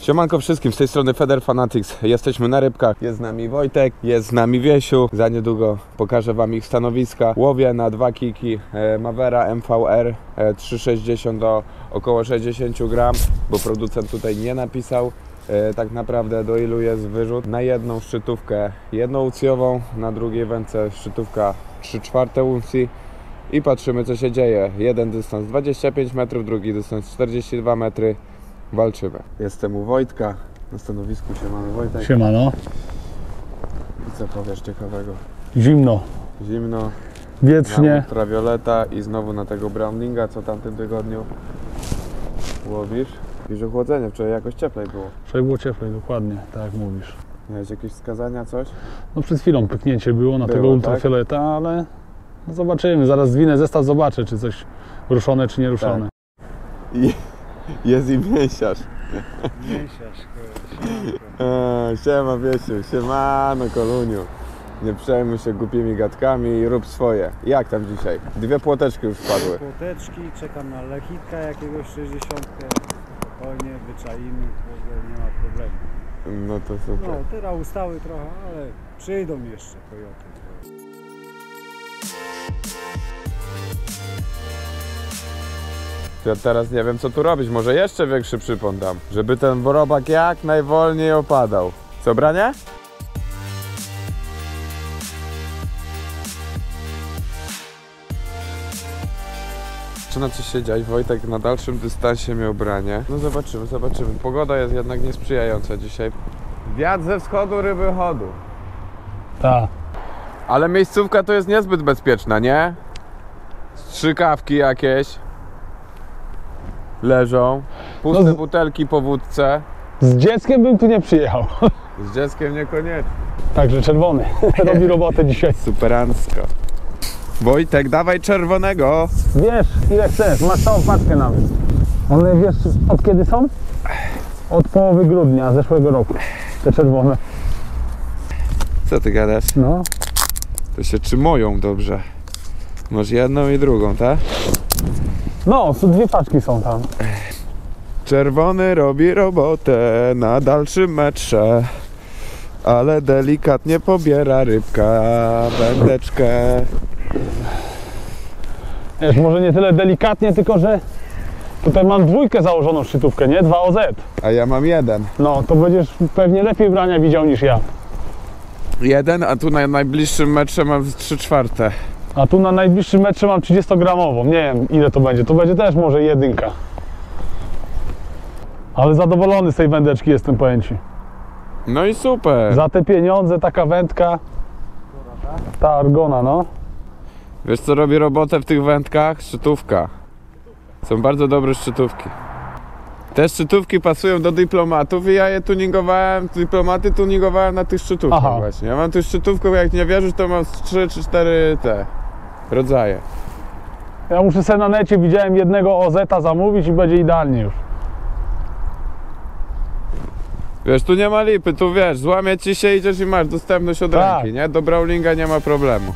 Siemanko wszystkim, z tej strony Feder Fanatics. Jesteśmy na rybkach, jest z nami Wojtek, jest z nami Wiesiu. Za niedługo pokażę wam ich stanowiska. Łowię na 2 kiki Mavera MVR 360 do około 60 gram, bo producent tutaj nie napisał tak naprawdę do ilu jest wyrzut. Na jedną szczytówkę jednouncjową, na drugiej wędce szczytówka 3/4 uncji. I patrzymy, co się dzieje. Jeden dystans 25 metrów, drugi dystans 42 metry. Walczymy. Jestem u Wojtka. Na stanowisku się mamy Wojtek. Siemano. I co powiesz ciekawego? Zimno. Zimno. Wietrznie. Ultravioleta i znowu na tego Brownlinga, co tamtym tygodniu łowisz. Już ochłodzenie, wczoraj jakoś cieplej było. Wczoraj było cieplej, dokładnie, tak jak mówisz. Miałeś jakieś wskazania, coś? No przed chwilą pyknięcie było na tego tak? ultrafioleta, ale no zobaczymy. Zaraz zwinę zestaw, zobaczę, czy coś ruszone, czy nie ruszone. I jest i mięsiarz. Mięsiarz, Siema Wiesiu, siemano Koluniu. Nie przejmuj się głupimi gadkami i rób swoje. Jak tam dzisiaj? 2 płoteczki już wpadły. płoteczki, czekam na lechitka jakiegoś 60. Spokojnie, wyczaimy, nie ma problemu. No to super. No, teraz ustały trochę, ale przyjdą jeszcze kojoty. Ja teraz nie wiem, co tu robić. Może jeszcze większy przypon dam, żeby ten robak jak najwolniej opadał. Co, branie? Zaczyna coś się dziać. Wojtek na dalszym dystansie miał branie. No zobaczymy, zobaczymy. Pogoda jest jednak niesprzyjająca dzisiaj. Wiatr ze wschodu, ryby chodu. Tak. Ale miejscówka to jest niezbyt bezpieczna, nie? Strzykawki jakieś leżą, puste No butelki po wódce. Z dzieckiem bym tu nie przyjechał. Z dzieckiem niekoniecznie. Także czerwony robi robotę dzisiaj. Superancko. Wojtek, dawaj czerwonego. Wiesz, ile chcesz, masz całą paczkę nawet. One wiesz, od kiedy są? Od połowy grudnia zeszłego roku. Te czerwone. Co ty gadasz? No. To się trzymują dobrze. Masz jedną i drugą, tak? No, 2 paczki są tam. Czerwony robi robotę na dalszym metrze, ale delikatnie pobiera rybka, wędeczkę. Wiesz, może nie tyle delikatnie, tylko że tutaj mam 2 założoną szczytówkę, nie? 2 OZ. A ja mam jeden. No, to będziesz pewnie lepiej brania widział niż ja. Jeden, a tu na najbliższym metrze mam 3/4. A tu na najbliższym metrze mam 30-gramową. Nie wiem, ile to będzie. To będzie też może 1. Ale zadowolony z tej wędeczki jestem, powiem ci. No i super. Za te pieniądze taka wędka. Ta Argona, no. Wiesz, co robi robotę w tych wędkach? Szczytówka. Są bardzo dobre szczytówki. Te szczytówki pasują do dyplomatów i ja je tuningowałem, dyplomaty tuningowałem na tych szczytówkach. Aha. Właśnie. Ja mam tu szczytówkę, jak nie wierzysz, to mam 3 czy 4 te rodzaje. Ja muszę sobie na necie, widziałem jednego OZ-a zamówić i będzie idealnie już. Wiesz, tu nie ma lipy, tu wiesz, złamie ci się, idziesz i masz dostępność od Tak. ręki, nie? Do Brownlinga nie ma problemu.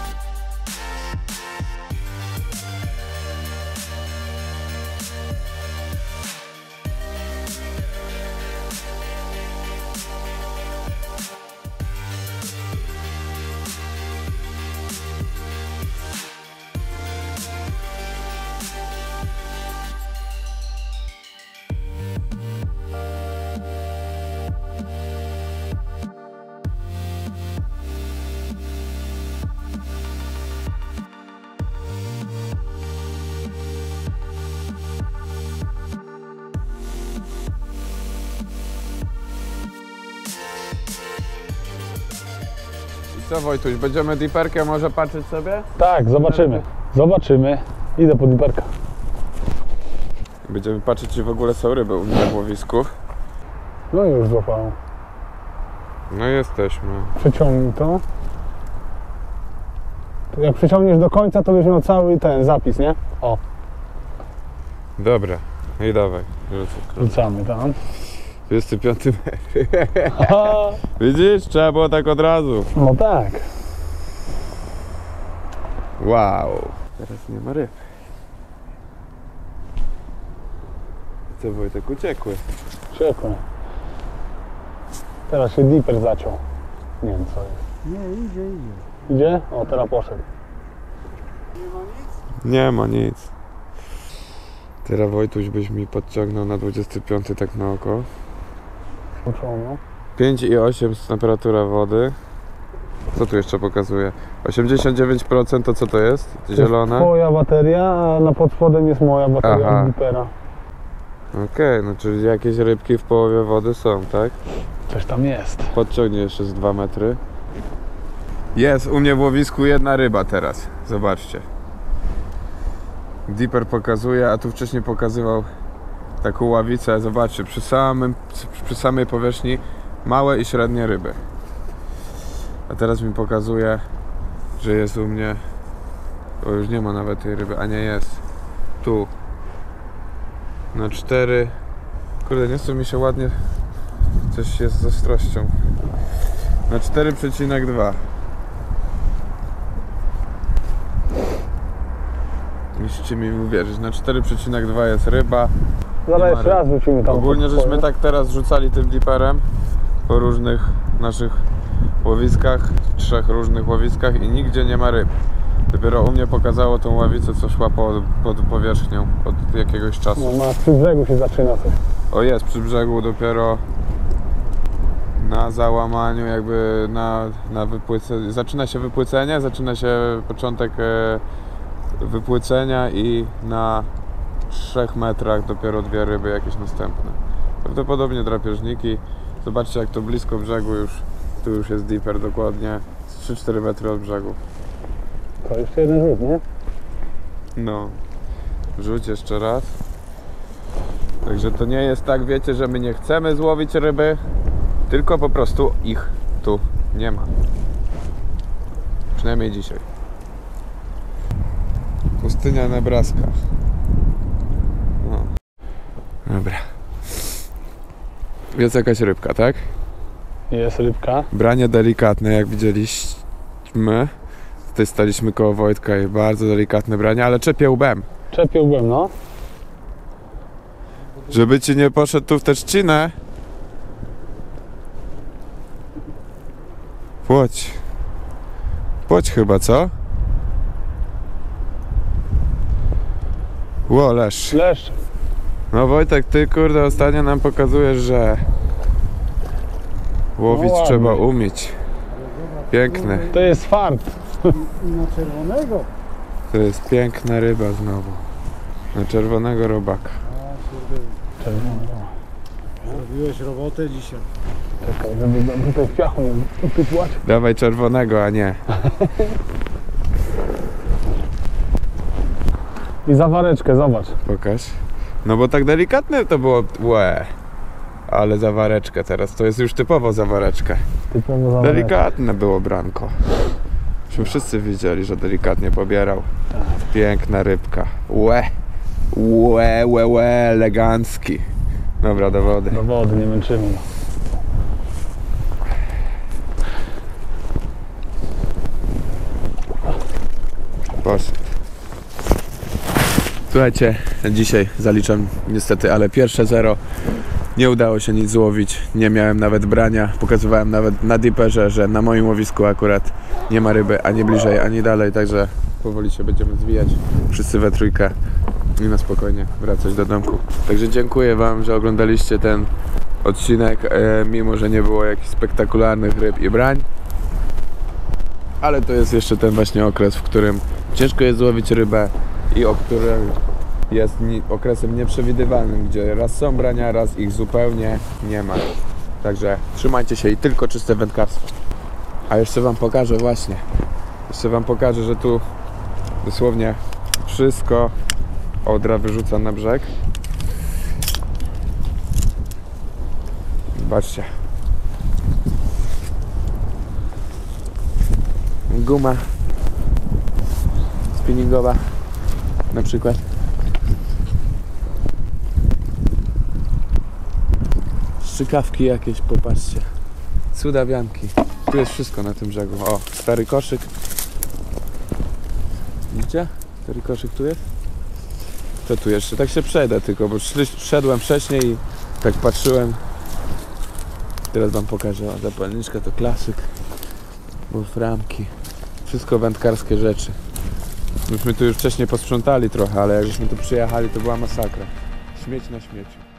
I co, Wojtuś, będziemy diperkę może patrzeć sobie? Tak, zobaczymy. Zobaczymy. Idę po diperka. Będziemy patrzeć, czy w ogóle są ryby u mnie na łowisku. No i już złapało. No jesteśmy. Przeciągnij to. Jak przeciągniesz do końca, to będziesz miał cały ten zapis, nie? O, Dobra, i dawaj. rzucamy tam. 25 metr. Aha. Widzisz? Trzeba było tak od razu. No tak. Wow. Teraz nie ma ryb. Co, Wojtek, uciekły? Ciekło. Teraz się dipper zaciął. Nie wiem co jest. Nie, idzie. Idzie? O, teraz poszedł. Nie ma nic? Nie ma nic. Teraz Wojtuś byś mi podciągnął na 25 tak na oko. Uczono. 5,8 temperatura wody. Co tu jeszcze pokazuje? 89% to co to jest? Zielone? Twoja bateria, a na pod spodem jest moja bateria Aha. od dipera. Okej, no czyli jakieś rybki w połowie wody są, tak? Coś tam jest. Podciągnie jeszcze z 2 metry. Jest u mnie w łowisku jedna ryba teraz. Zobaczcie. Dipper pokazuje, a tu wcześniej pokazywał taką ławicę. Zobaczcie, przy samej powierzchni małe i średnie ryby. A teraz mi pokazuje, że jest u mnie... O, już nie ma nawet tej ryby, a nie jest. Tu. Na 4... Kurde, nie chce mi się ładnie... Coś jest z ostrością. Na 4,2. Musicie mi uwierzyć, na 4,2 jest ryba. Zaraz jeszcze raz wrócimy tam. Ogólnie pod żeśmy spodem. tak teraz rzucali tym dipperem po różnych naszych łowiskach, 3 różnych łowiskach i nigdzie nie ma ryb. Dopiero u mnie pokazało tą ławicę, co szła pod powierzchnią od jakiegoś czasu. No, przy brzegu się zaczyna coś. O, jest przy brzegu dopiero na załamaniu, jakby na wypłyceniu. Zaczyna się wypłycenie, zaczyna się początek wypłycenia i na 3 metrach dopiero 2 ryby jakieś następne. Prawdopodobnie drapieżniki. Zobaczcie, jak to blisko brzegu już. Tu już jest dipper dokładnie 3-4 metry od brzegu. To jeszcze jeden rzut, nie? No, rzuć jeszcze raz. Także to nie jest tak, wiecie, że my nie chcemy złowić ryby, tylko po prostu ich tu nie ma. Przynajmniej dzisiaj. Pustynia Nebraska. No. Dobra. Jest jakaś rybka, tak? Jest rybka. Branie delikatne, jak widzieliśmy. Tutaj staliśmy koło Wojtka i bardzo delikatne branie, ale czepię łbem. Czepiłbym, no. Żeby ci nie poszedł tu w tę trzcinę. Płoć. Płoć chyba, co? Ło, leszcz. Leszcz. No Wojtek, ty kurde ostatnio nam pokazujesz, że łowić No ładnie. trzeba umieć. Piękne. To jest fart. I na czerwonego. To jest piękna ryba znowu. Na czerwonego robaka. A kurde, Czerwony. zrobiłeś robotę dzisiaj. Czekaj, żeby tutaj w piachu nie upytłać. Dawaj czerwonego, a nie. I zawareczkę, zobacz. Pokaż. No bo tak delikatne to było. Łe. Ale zawareczkę teraz. To jest już typowo zawareczka. Typowo zawareczkę. Delikatne było branko. Myśmy wszyscy widzieli, że delikatnie pobierał. Piękna rybka. Łe. Łe, łe, łe, elegancki. Dobra, do wody. Do wody, nie męczymy. Poszedł. Słuchajcie, dzisiaj zaliczam niestety, ale pierwsze zero. Nie udało się nic złowić, nie miałem nawet brania. Pokazywałem nawet na dipperze, że na moim łowisku akurat nie ma ryby ani bliżej, ani dalej, także powoli się będziemy zwijać. Wszyscy we trójkę i na spokojnie wracać do domku. Także dziękuję wam, że oglądaliście ten odcinek, mimo że nie było jakichś spektakularnych ryb i brań. Ale to jest jeszcze ten właśnie okres, w którym ciężko jest złowić rybę i o którym jest okresem nieprzewidywalnym, gdzie raz są brania, raz ich zupełnie nie ma. Także trzymajcie się i tylko czyste wędkarstwo. A jeszcze wam pokażę właśnie. Jeszcze wam pokażę, że tu dosłownie wszystko Odra wyrzuca na brzeg. Zobaczcie. Guma spinningowa na przykład. Strzykawki jakieś, popatrzcie. Cudawianki. Tu jest wszystko na tym brzegu. O, stary koszyk. Widzicie? Stary koszyk tu jest? To tu jeszcze, tak się przejdę tylko, bo szedłem wcześniej i Tak patrzyłem. Teraz wam pokażę. O, zapalniczka to klasyk. Wolframki. Wszystko wędkarskie rzeczy. Myśmy tu już wcześniej posprzątali trochę, ale jak żeśmy tu przyjechali, to była masakra. Śmieć na śmieciu.